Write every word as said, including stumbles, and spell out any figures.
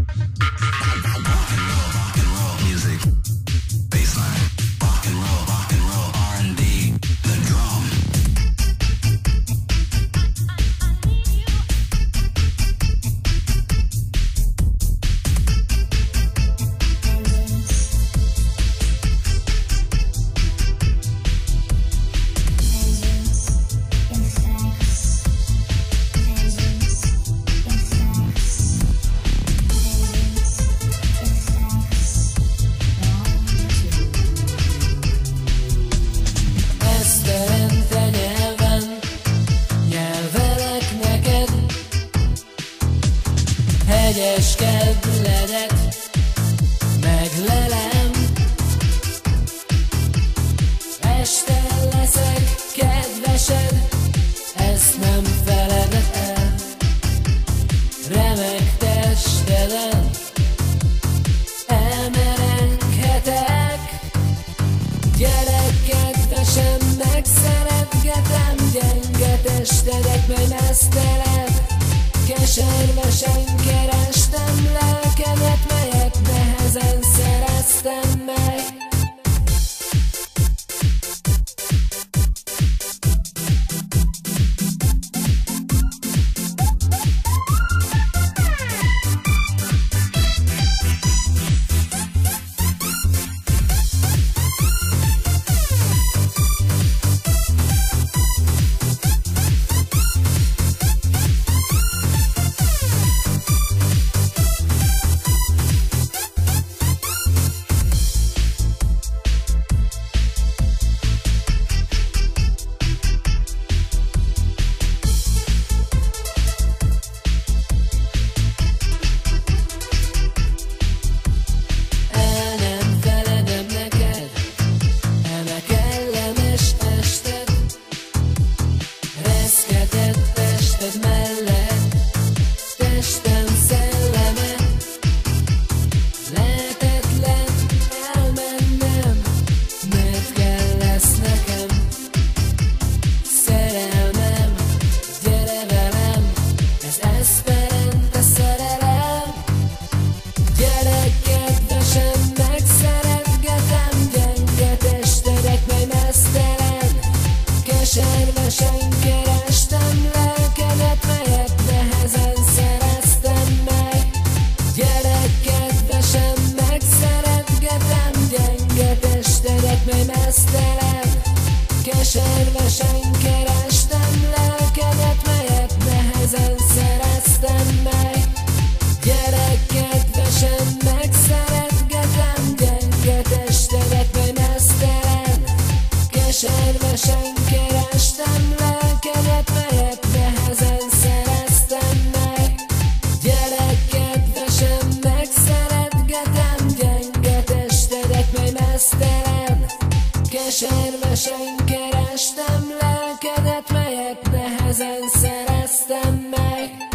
Hegyes kedledet meglelem, este leszek kedvesed, ezt nem feleded el. Remek testeden elmerenghetek, gyerek kedvesen megszeretgetem, gyenge testedet, mely mesztelen. Keservesen kerestem lelkemet, melyet nehezen szereztem meg. Keservesen kerestem lelkemet, melyet nehezen szereztem meg. Gyerek kedvesen megszeretgetem, gyenge testedet, mely mesztelen. Keservesen kerestem lelkemet, melyet nehezen szereztem meg. Gyerek kedvesen megszeretgetem, gyenge testedet, mely mesztelen. Keservesen kerestem lelkedet, melyet nehezen szereztem meg. Gyerek kedvesen megszeretgetem, gyenge testedet, mely mesztelen. Keservesen kerestem lelkedet, melyet nehezen szereztem meg.